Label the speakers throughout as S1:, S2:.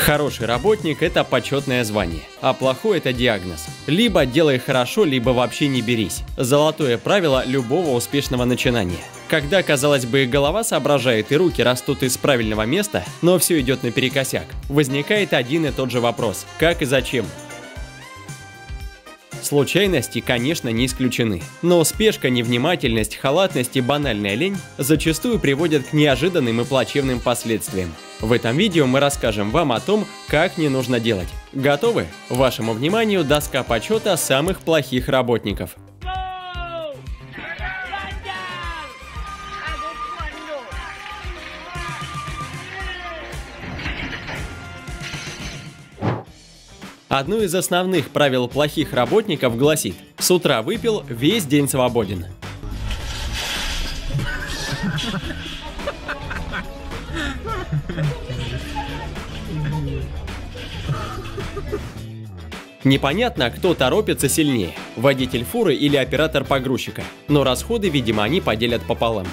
S1: Хороший работник – это почетное звание, а плохой – это диагноз. Либо делай хорошо, либо вообще не берись. Золотое правило любого успешного начинания. Когда, казалось бы, голова соображает и руки растут из правильного места, но все идет наперекосяк, возникает один и тот же вопрос – как и зачем? Случайности, конечно, не исключены, но спешка, невнимательность, халатность и банальная лень зачастую приводят к неожиданным и плачевным последствиям. В этом видео мы расскажем вам о том, как не нужно делать. Готовы? Вашему вниманию доска почета самых плохих работников. Одно из основных правил плохих работников гласит: с утра выпил, весь день свободен. Непонятно, кто торопится сильнее – водитель фуры или оператор погрузчика, но расходы, видимо, они поделят пополам.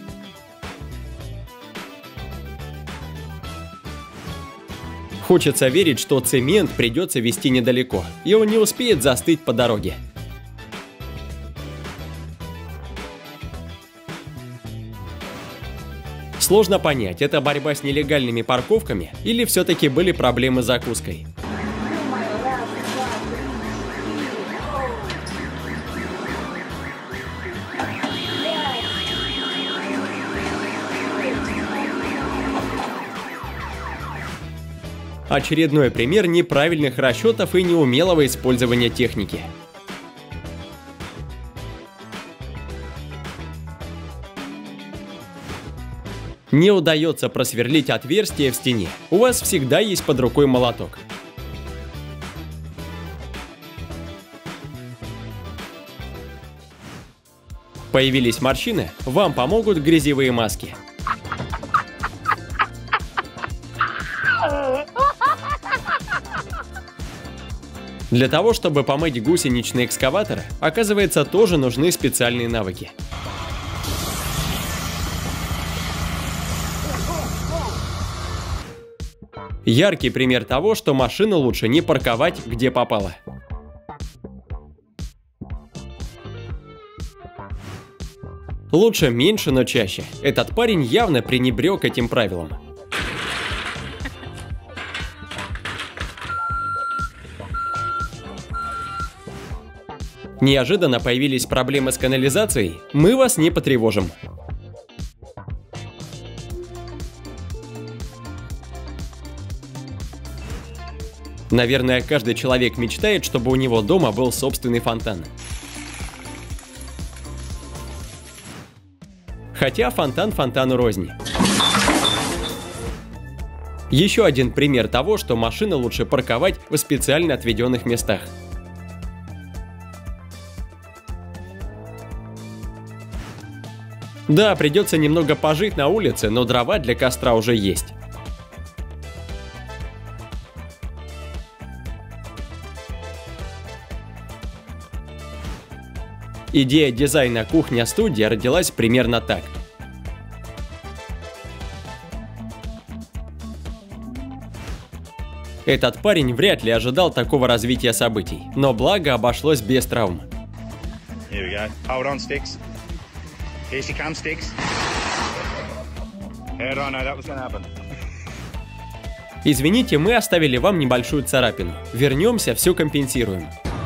S1: Хочется верить, что цемент придется везти недалеко, и он не успеет застыть по дороге. Сложно понять, это борьба с нелегальными парковками или все-таки были проблемы с закуской. Очередной пример неправильных расчетов и неумелого использования техники. Не удается просверлить отверстие в стене. У вас всегда есть под рукой молоток. Появились морщины? Вам помогут грязевые маски. Для того, чтобы помыть гусеничный экскаватор, оказывается, тоже нужны специальные навыки. Яркий пример того, что машину лучше не парковать где попало. Лучше меньше, но чаще. Этот парень явно пренебрег этим правилом. Неожиданно появились проблемы с канализацией? Мы вас не потревожим. Наверное, каждый человек мечтает, чтобы у него дома был собственный фонтан. Хотя фонтан фонтану рознь. Еще один пример того, что машину лучше парковать в специально отведенных местах. Да, придется немного пожить на улице, но дрова для костра уже есть. Идея дизайна кухня-студия родилась примерно так. Этот парень вряд ли ожидал такого развития событий, но благо обошлось без травм.
S2: Here she comes, Sticks. I don't know that was gonna happen.
S1: Извините, мы оставили вам небольшую царапину. Вернемся, все компенсируем.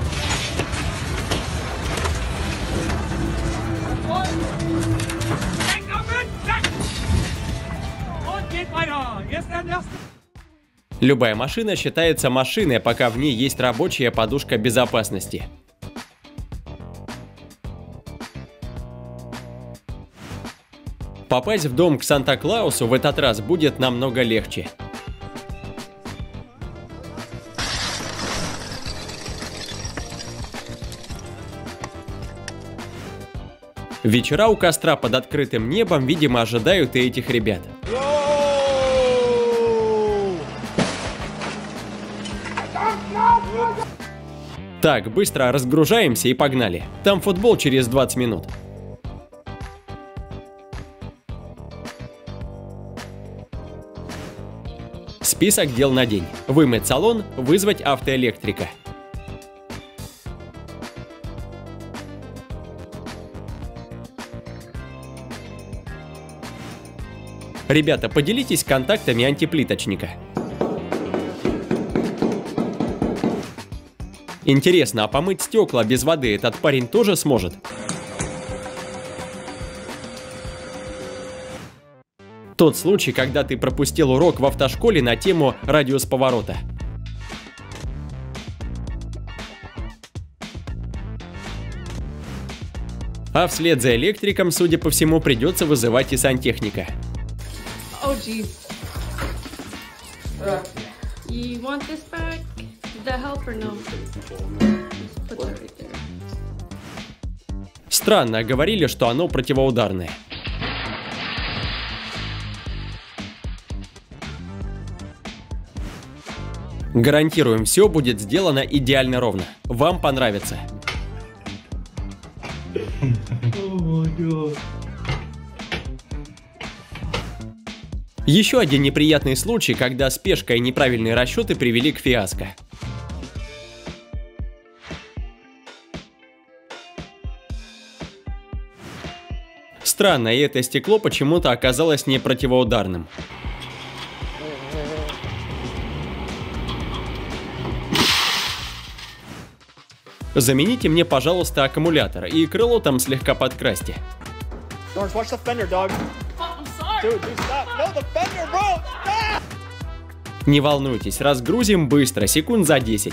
S1: Любая машина считается машиной, пока в ней есть рабочая подушка безопасности. Попасть в дом к Санта-Клаусу в этот раз будет намного легче. Вечера у костра под открытым небом, видимо, ожидают и этих ребят. Так, быстро разгружаемся и погнали. Там футбол через 20 минут. Список дел на день. Вымыть салон, вызвать автоэлектрика. Ребята, поделитесь контактами антиплиточника. Интересно, а помыть стекла без воды этот парень тоже сможет? Тот случай, когда ты пропустил урок в автошколе на тему «Радиус поворота». А вслед за электриком, судя по всему, придется вызывать и сантехника.
S3: Oh, geez. You want this back? Did that help or no? Put that right there.
S1: Странно, говорили, что оно противоударное. Гарантируем, все будет сделано идеально ровно. Вам понравится. Еще один неприятный случай, когда спешка и неправильные расчеты привели к фиаско. Странно, и это стекло почему-то оказалось не противоударным. Замените мне, пожалуйста, аккумулятор и крыло там слегка подкрасьте.
S2: Lawrence, watch the fender, dog. Dude, stop. No, the fender, bro. Ah!
S1: Не волнуйтесь, разгрузим быстро, секунд за 10.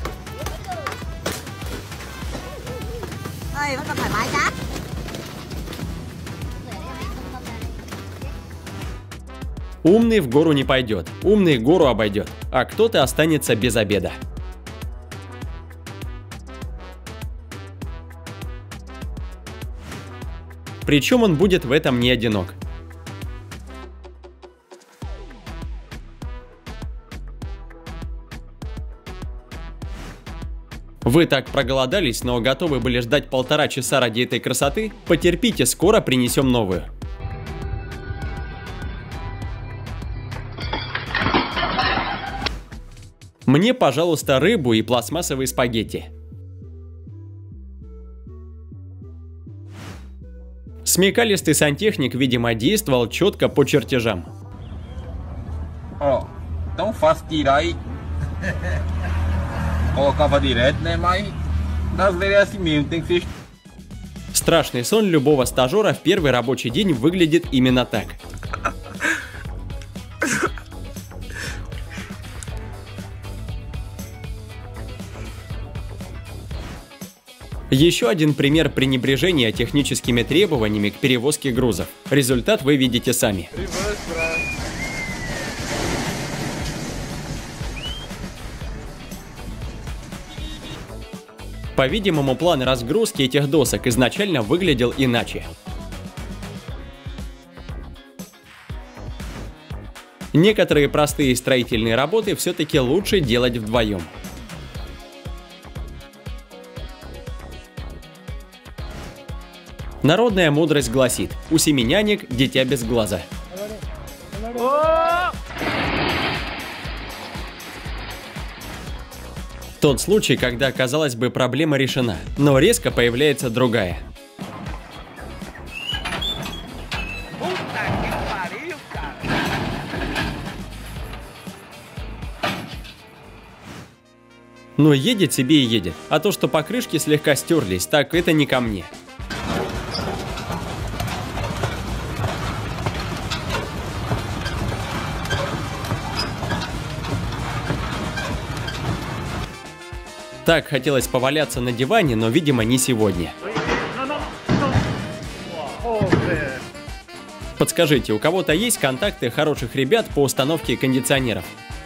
S1: Умный в гору не пойдет, умный гору обойдет, а кто-то останется без обеда. Причем он будет в этом не одинок. Вы так проголодались, но готовы были ждать 1,5 часа ради этой красоты? Потерпите, скоро принесем новую. Мне, пожалуйста, рыбу и пластмассовые спагетти. Смекалистый сантехник, видимо, действовал четко по чертежам. Страшный сон любого стажера в первый рабочий день выглядит именно так. Еще один пример пренебрежения техническими требованиями к перевозке грузов. Результат вы видите сами. По-видимому, план разгрузки этих досок изначально выглядел иначе. Некоторые простые строительные работы все-таки лучше делать вдвоем. Народная мудрость гласит: у семи нянек дитя без глаза. Тот случай, когда, казалось бы, проблема решена, но резко появляется другая. Но едет себе и едет, а то, что покрышки слегка стерлись, так это не ко мне. Так хотелось поваляться на диване, но, видимо, не сегодня. Подскажите, у кого-то есть контакты хороших ребят по установке кондиционеров?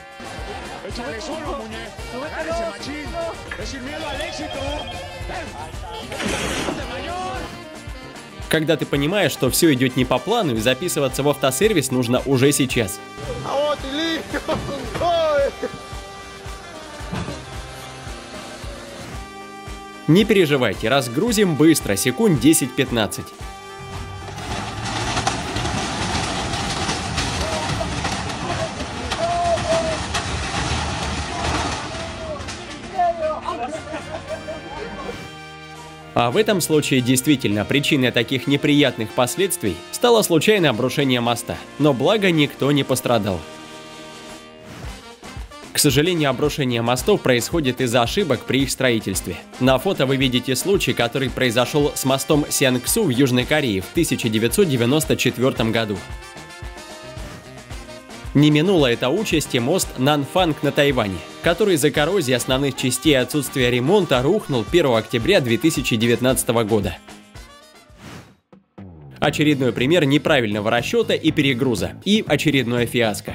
S1: Когда ты понимаешь, что все идет не по плану, и записываться в автосервис нужно уже сейчас. Не переживайте, разгрузим быстро, секунд 10-15. А в этом случае действительно причиной таких неприятных последствий стало случайное обрушение моста, но благо никто не пострадал. К сожалению, обрушение мостов происходит из-за ошибок при их строительстве. На фото вы видите случай, который произошел с мостом Сянгсу в Южной Корее в 1994 году. Не минула эта участь и мост Нанфанг на Тайване, который из-за коррозии основных частей и отсутствия ремонта рухнул 1 октября 2019 года. Очередной пример неправильного расчета и перегруза, и очередное фиаско.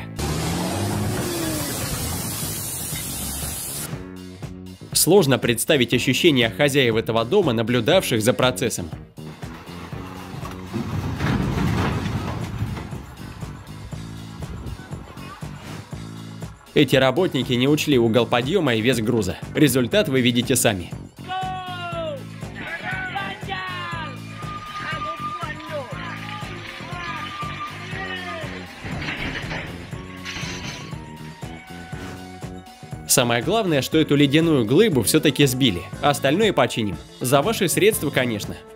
S1: Сложно представить ощущения хозяев этого дома, наблюдавших за процессом. Эти работники не учли угол подъема и вес груза. Результат вы видите сами. Самое главное, что эту ледяную глыбу все-таки сбили. Остальное починим. За ваши средства, конечно.